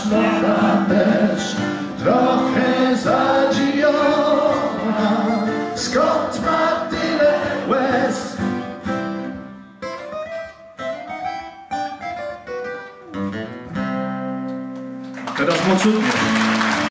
młoda też, trochę zadziwiona, skąd ma tyle łez. Teraz mocno.